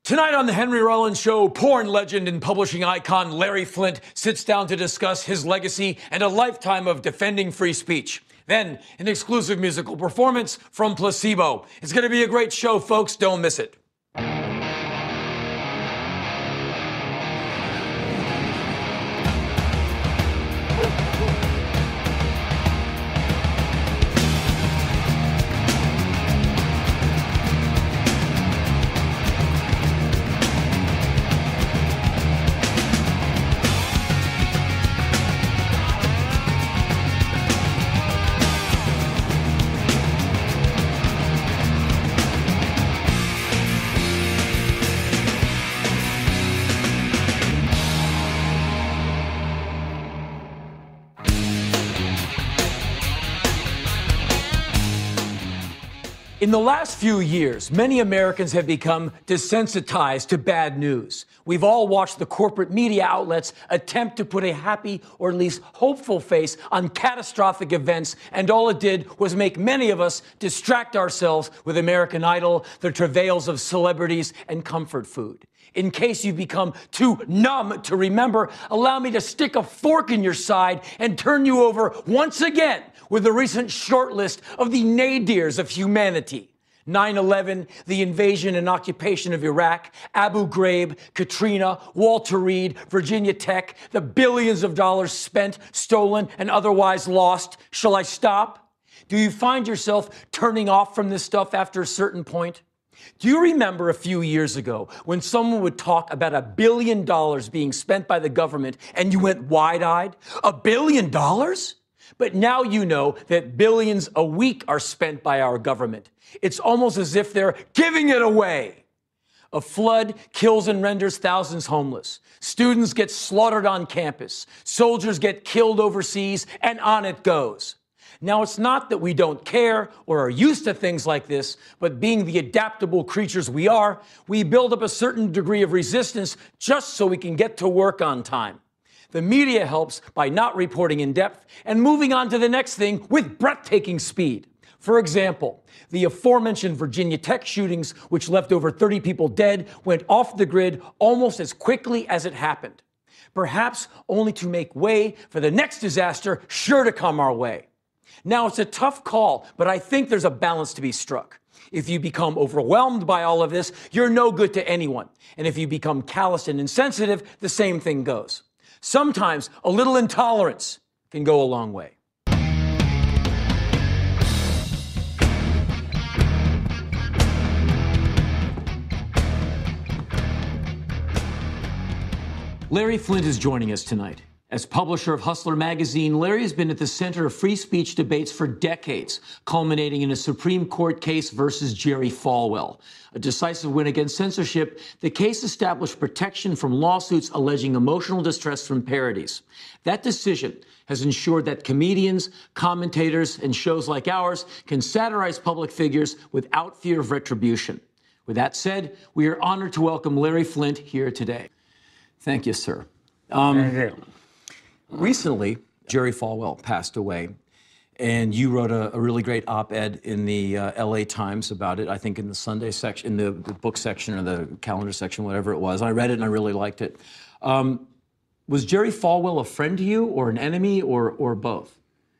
Tonight on The Henry Rollins Show, porn legend and publishing icon Larry Flynt sits down to discuss his legacy and a lifetime of defending free speech. Then, an exclusive musical performance from Placebo. It's going to be a great show, folks. Don't miss it. In the last few years, many Americans have become desensitized to bad news. We've all watched the corporate media outlets attempt to put a happy or at least hopeful face on catastrophic events, and all it did was make many of us distract ourselves with American Idol, the travails of celebrities, and comfort food. In case you've become too numb to remember, allow me to stick a fork in your side and turn you over once again with the recent shortlist of the nadirs of humanity. 9/11, the invasion and occupation of Iraq, Abu Ghraib, Katrina, Walter Reed, Virginia Tech, the billions of dollars spent, stolen, and otherwise lost. Shall I stop? Do you find yourself turning off from this stuff after a certain point? Do you remember a few years ago when someone would talk about $1 billion being spent by the government and you went wide-eyed? $1 billion? But now you know that billions a week are spent by our government. It's almost as if they're giving it away. A flood kills and renders thousands homeless. Students get slaughtered on campus. Soldiers get killed overseas, and on it goes. Now, it's not that we don't care or are used to things like this, but being the adaptable creatures we are, we build up a certain degree of resistance just so we can get to work on time. The media helps by not reporting in depth and moving on to the next thing with breathtaking speed. For example, the aforementioned Virginia Tech shootings, which left over 30 people dead, went off the grid almost as quickly as it happened. Perhaps only to make way for the next disaster sure to come our way. Now, it's a tough call, but I think there's a balance to be struck. If you become overwhelmed by all of this, you're no good to anyone. And if you become callous and insensitive, the same thing goes. Sometimes a little intolerance can go a long way. Larry Flynt is joining us tonight. As publisher of Hustler magazine, Larry has been at the center of free speech debates for decades, culminating in a Supreme Court case versus Jerry Falwell. A decisive win against censorship, the case established protection from lawsuits alleging emotional distress from parodies. That decision has ensured that comedians, commentators, and shows like ours can satirize public figures without fear of retribution. With that said, we are honored to welcome Larry Flynt here today. Thank you, sir. Thank you. Recently, Jerry Falwell passed away, and you wrote a really great op-ed in the LA Times about it, I think in the Sunday section, in the book section or the calendar section, whatever it was. I read it and I really liked it. Was Jerry Falwell a friend to you or an enemy or both?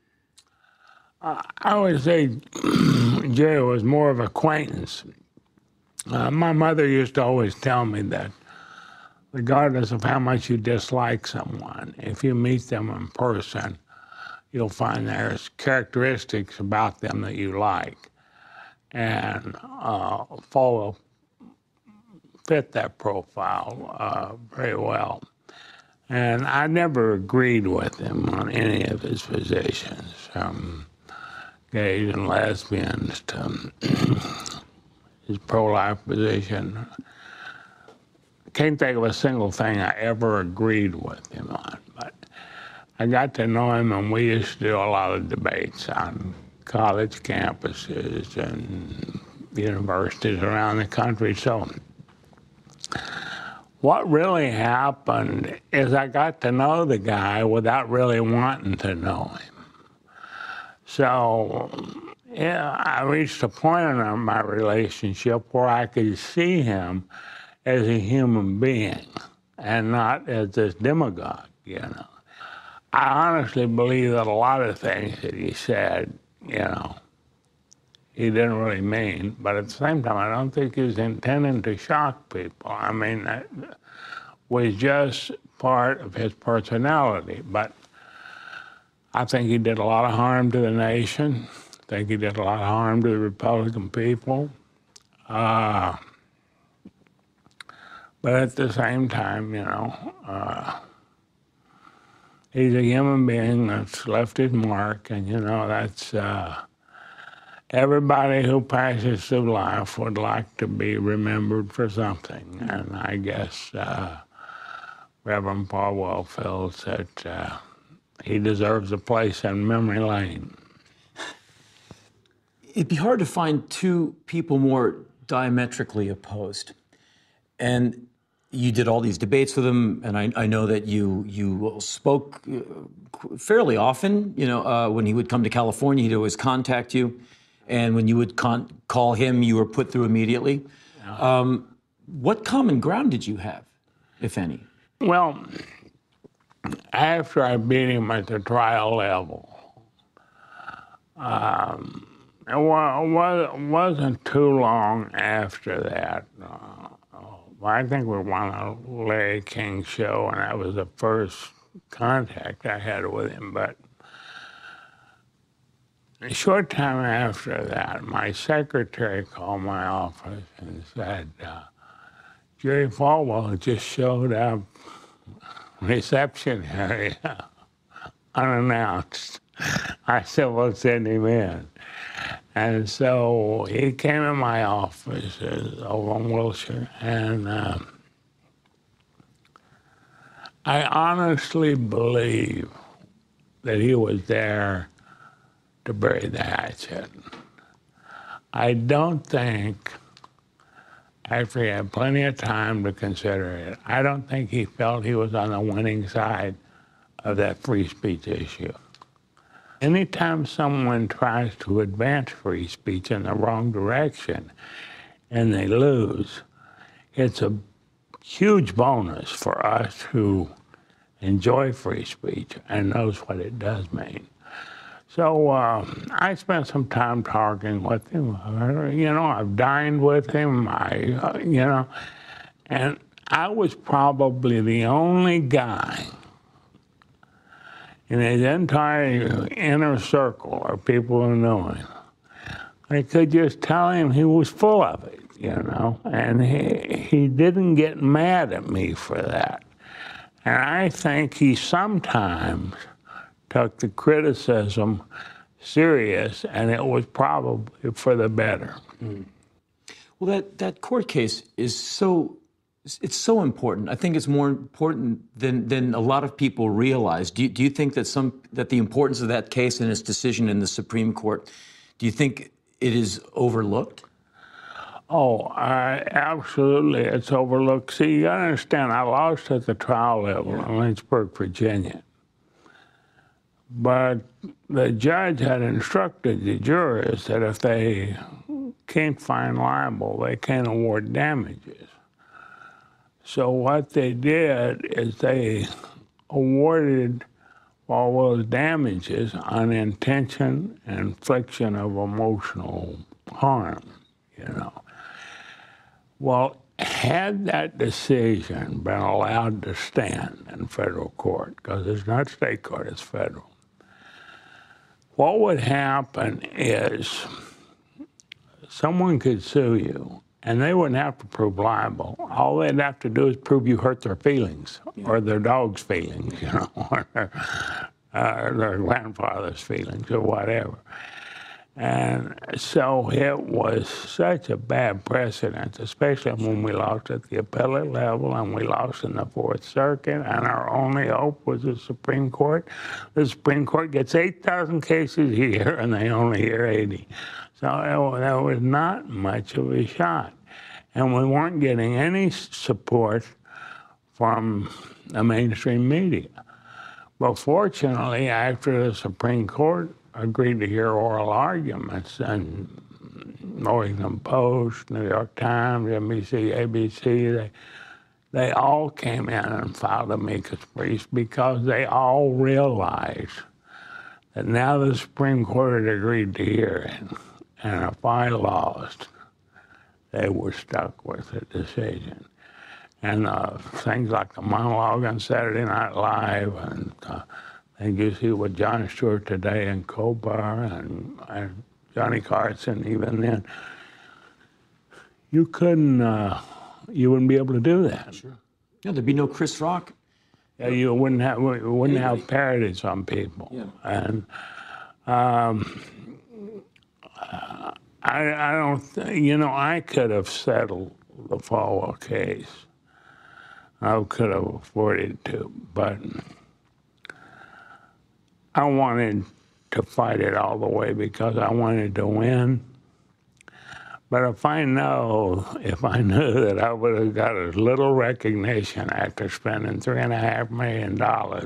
I would say Jerry was more of an acquaintance. My mother used to always tell me that regardless of how much you dislike someone, if you meet them in person, you'll find there's characteristics about them that you like. And Falwell fit that profile very well. And I never agreed with him on any of his positions, from gays and lesbians to his pro-life position. Can't think of a single thing I ever agreed with him on, but I got to know him, and we used to do a lot of debates on college campuses and universities around the country. So what really happened is I got to know the guy without really wanting to know him. So yeah, I reached a point in my relationship where I could see him as a human being and not as this demagogue, you know. I honestly believe that a lot of things that he said, you know, he didn't really mean, but at the same time, I don't think he was intending to shock people. I mean, that was just part of his personality, but I think he did a lot of harm to the nation. I think he did a lot of harm to the Republican people. But at the same time, you know, he's a human being that's left his mark, and, you know, that's everybody who passes through life would like to be remembered for something. And I guess Reverend Falwell feels that he deserves a place in memory lane. It'd be hard to find two people more diametrically opposed. And you did all these debates with him, and I know that you spoke fairly often. You know, when he would come to California, he'd always contact you. And when you would call him, you were put through immediately. Yeah. What common ground did you have, if any? Well, after I beat him at the trial level, it wasn't too long after that. I think we won a Larry King show, and that was the first contact I had with him. But a short time after that, my secretary called my office and said, Jerry Falwell just showed up reception area unannounced. I said, well, send him in. And so he came in my office over on Wilshire, and I honestly believe that he was there to bury the hatchet. I don't think, after he had plenty of time to consider it, I don't think he felt he was on the winning side of that free speech issue. Anytime someone tries to advance free speech in the wrong direction and they lose, it's a huge bonus for us who enjoy free speech and knows what it does mean. So I spent some time talking with him. You know, I've dined with him, you know, and I was probably the only guy in his entire inner circle of people who knew him. I could just tell him he was full of it, you know, and he didn't get mad at me for that. And I think he sometimes took the criticism serious, and it was probably for the better. Mm. Well, that court case is so important. I think it's more important than a lot of people realize. Do you think that the importance of that case and its decision in the Supreme Court, do you think it is overlooked? Oh, absolutely, it's overlooked. See, you gotta understand, I lost at the trial level in Lynchburg, Virginia. But the judge had instructed the jurors that if they can't find liable, they can't award damages. So what they did is they awarded Falwell's damages on intention and infliction of emotional harm, you know. Well, had that decision been allowed to stand in federal court, because it's not state court, it's federal, what would happen is someone could sue you, and they wouldn't have to prove liable. All they'd have to do is prove you hurt their feelings, or their dog's feelings, you know, or their grandfather's feelings, or whatever. And so it was such a bad precedent, especially when we lost at the appellate level and we lost in the Fourth Circuit, and our only hope was the Supreme Court. The Supreme Court gets 8,000 cases a year, and they only hear 80. So there was not much of a shot. And we weren't getting any support from the mainstream media. But fortunately, after the Supreme Court agreed to hear oral arguments, and Washington Post, New York Times, NBC, ABC, they all came in and filed amicus briefs because they all realized that now the Supreme Court had agreed to hear it, and if I lost, they were stuck with the decision. And things like the monologue on Saturday Night Live, and you see with Jon Stewart today and Colbert and Johnny Carson, even then, you couldn't, you wouldn't be able to do that. Sure. Yeah, there'd be no Chris Rock. Yeah, you wouldn't have parodies on people. Yeah. And I don't think, I could have settled the Falwell case. I could have afforded to, but I wanted to fight it all the way because I wanted to win. But if I knew that I would have got as little recognition after spending $3.5 million,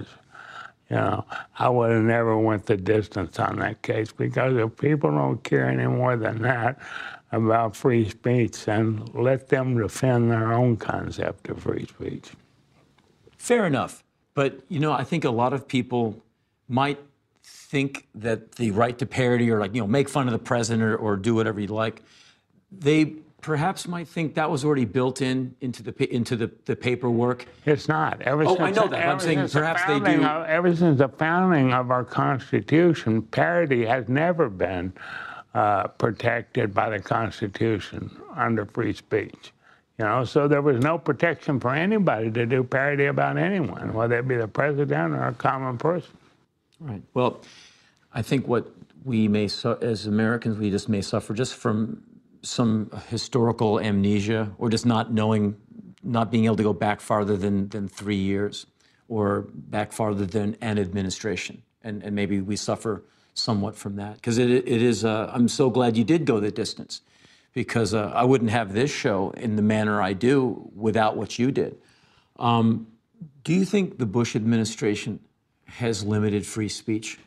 I would have never went the distance on that case, because if people don't care any more than that about free speech, then let them defend their own concept of free speech. Fair enough. But, I think a lot of people might think that the right to parody or make fun of the president or do whatever you like, they perhaps might think that was already built into the paperwork. It's not. I know that. I'm saying perhaps they do. Ever since the founding of our Constitution, parody has never been protected by the Constitution under free speech. So there was no protection for anybody to do parody about anyone, whether it be the president or a common person. Right. Well, I think what we may, as Americans, we just may suffer just from some historical amnesia, or just not being able to go back farther than 3 years, or back farther than an administration. And maybe we suffer somewhat from that. Because it is, I'm so glad you did go the distance, because I wouldn't have this show in the manner I do without what you did. Do you think the Bush administration has limited free speech?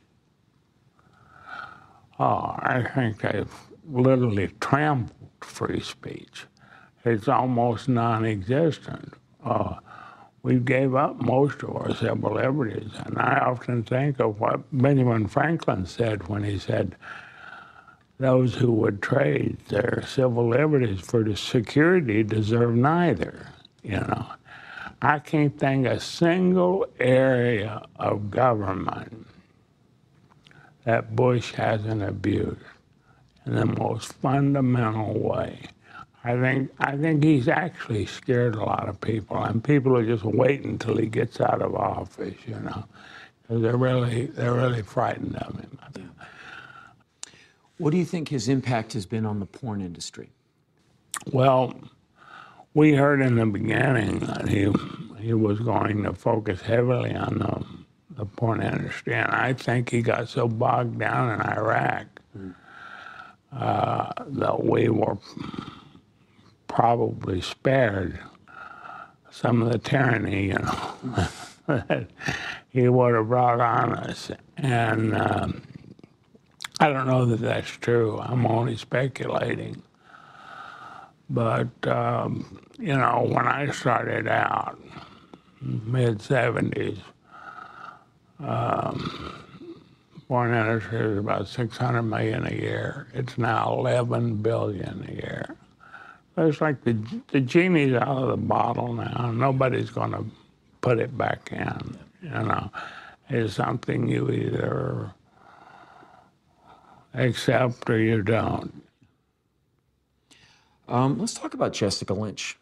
Oh, I think they've literally trampled free speech. It's almost non-existent. We gave up most of our civil liberties, and I often think of what Benjamin Franklin said when he said, those who would trade their civil liberties for the security deserve neither. I can't think of a single area of government that Bush hasn't abused in the most fundamental way. I think he's actually scared a lot of people, and people are just waiting until he gets out of office, because they're really frightened of him. Yeah. What do you think his impact has been on the porn industry? Well, we heard in the beginning that he was going to focus heavily on the porn industry, and I think he got so bogged down in Iraq that we were probably spared some of the tyranny, that he would have brought on us. And I don't know that that's true. I'm only speculating. But, when I started out, mid-'70s, foreign industry was about $600 million a year. It's now $11 billion a year. It's like the genie's out of the bottle now. Nobody's going to put it back in. It's something you either accept or you don't. Let's talk about Jessica Lynch.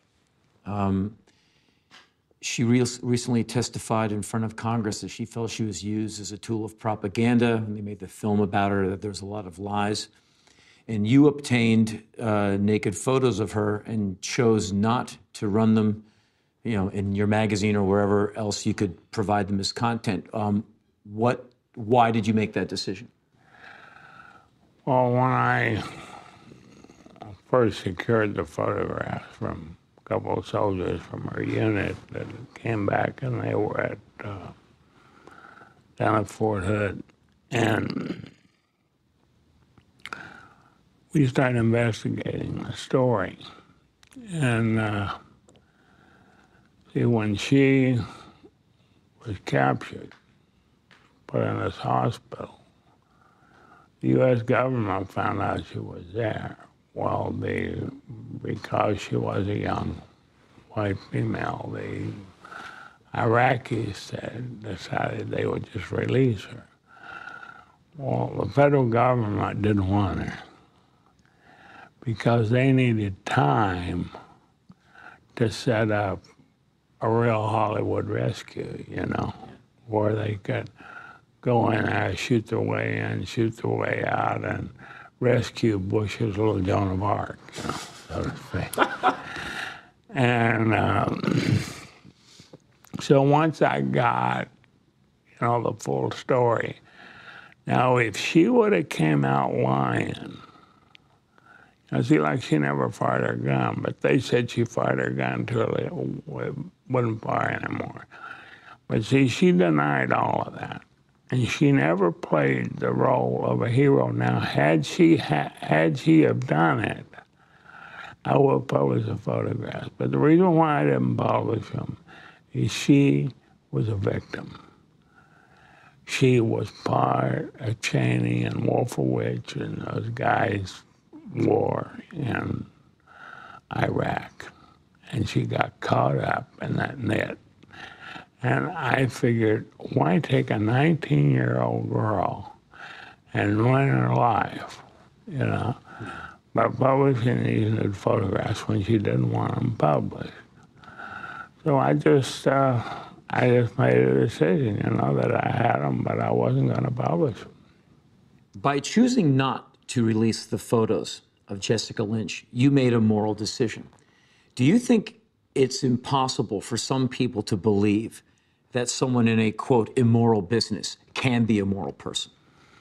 She recently testified in front of Congress that she felt she was used as a tool of propaganda, and they made the film about her, that there was a lot of lies. And you obtained naked photos of her and chose not to run them, in your magazine or wherever else you could provide them as content. Why did you make that decision? Well, when I first secured the photographs from a couple of soldiers from our unit that came back, and they were down at Fort Hood, and we started investigating the story. And see, when she was captured, put in this hospital, the U.S. government found out she was there. Well, because she was a young white female, the Iraqis decided they would just release her. Well, the federal government didn't want her because they needed time to set up a real Hollywood rescue, where they could go in there, shoot their way in, shoot their way out, and rescue Bush's little Joan of Arc, so to speak. And so once I got, the full story, now if she would have came out lying, she never fired her gun, but they said she fired her gun until it wouldn't fire anymore. But see, she denied all of that. And she never played the role of a hero. Now, had she have done it, I would have published the photographs. But the reason why I didn't publish them is she was a victim. She was part of Cheney and Wolfowitz and those guys' war in Iraq. And she got caught up in that net. And I figured, why take a 19-year-old girl and ruin her life, by publishing these nude photographs when she didn't want them published. So I just made a decision, that I had them, but I wasn't going to publish them. By choosing not to release the photos of Jessica Lynch, you made a moral decision. Do you think it's impossible for some people to believe that someone in a, quote, immoral business can be a moral person?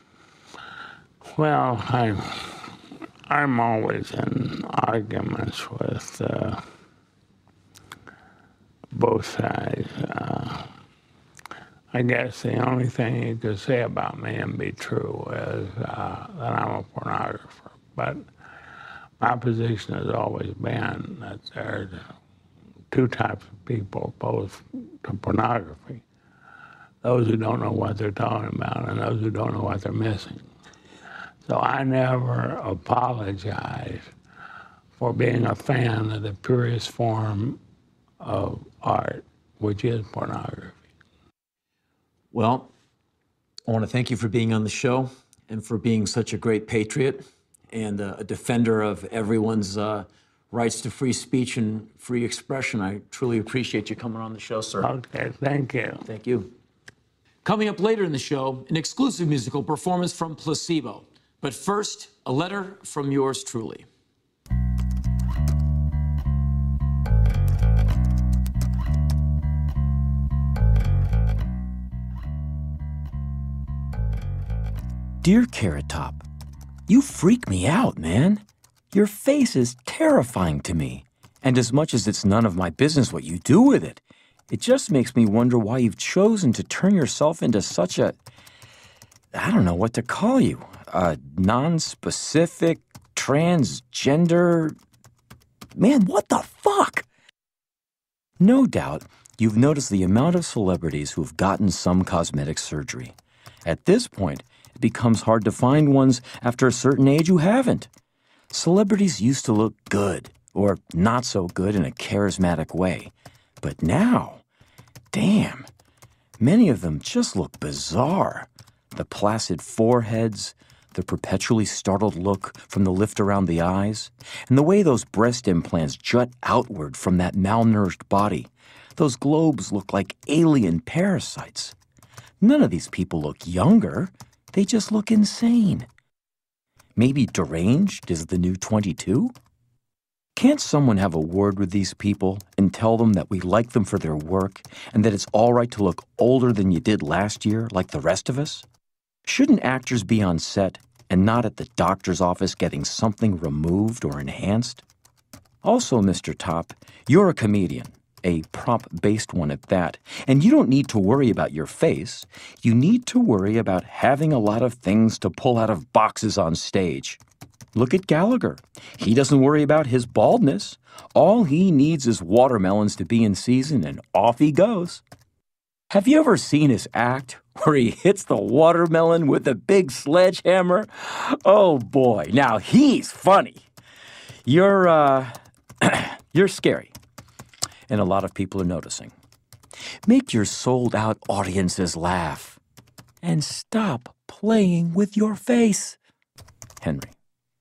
Well, I'm always in arguments with both sides. I guess the only thing you could say about me and be true is that I'm a pornographer. But my position has always been that there's two types of people opposed to pornography. Those who don't know what they're talking about and those who don't know what they're missing. So I never apologize for being a fan of the purest form of art, which is pornography. Well, I want to thank you for being on the show and for being such a great patriot and a defender of everyone's rights to free speech and free expression. I truly appreciate you coming on the show, sir. Okay, thank you. Thank you. Coming up later in the show, an exclusive musical performance from Placebo. But first, a letter from yours truly. Dear Carrot Top, you freak me out, man. Your face is terrifying to me. And as much as it's none of my business what you do with it, it just makes me wonder why you've chosen to turn yourself into such a, I don't know what to call you, a non-specific, transgender, man, what the fuck? No doubt, you've noticed the amount of celebrities who've gotten some cosmetic surgery. At this point, it becomes hard to find ones after a certain age who haven't. Celebrities used to look good, or not so good in a charismatic way. But now, damn, many of them just look bizarre. The placid foreheads, the perpetually startled look from the lift around the eyes, and the way those breast implants jut outward from that malnourished body. Those globes look like alien parasites. None of these people look younger. They just look insane. Maybe deranged is the new 22? Can't someone have a word with these people and tell them that we like them for their work and that it's all right to look older than you did last year like the rest of us? Shouldn't actors be on set and not at the doctor's office getting something removed or enhanced? Also, Mr. Top, you're a comedian, a prop-based one at that, and you don't need to worry about your face. You need to worry about having a lot of things to pull out of boxes on stage. Look at Gallagher. He doesn't worry about his baldness. All he needs is watermelons to be in season, and off he goes. Have you ever seen his act where he hits the watermelon with a big sledgehammer? Oh boy, now he's funny. You're scary, and a lot of people are noticing. Make your sold-out audiences laugh, and stop playing with your face. Henry.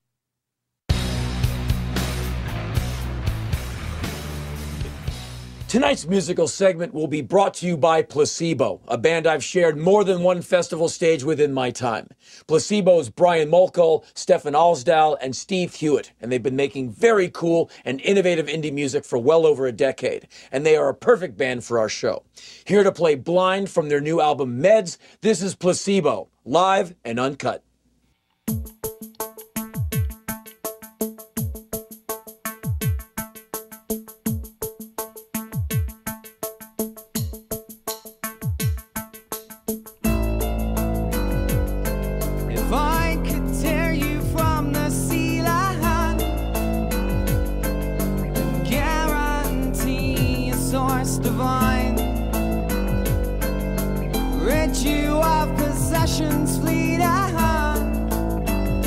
Tonight's musical segment will be brought to you by Placebo, a band I've shared more than one festival stage with in my time. Placebo's Brian Molko, Stefan Alsdal, and Steve Hewitt, and they've been making very cool and innovative indie music for well over a decade, and they are a perfect band for our show. Here to play Blind from their new album Meds, this is Placebo, live and uncut. Rid you of possessions, fleet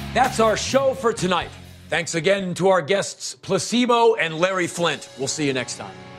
That's our show for tonight. Thanks again to our guests, Placebo and Larry Flynt. We'll see you next time.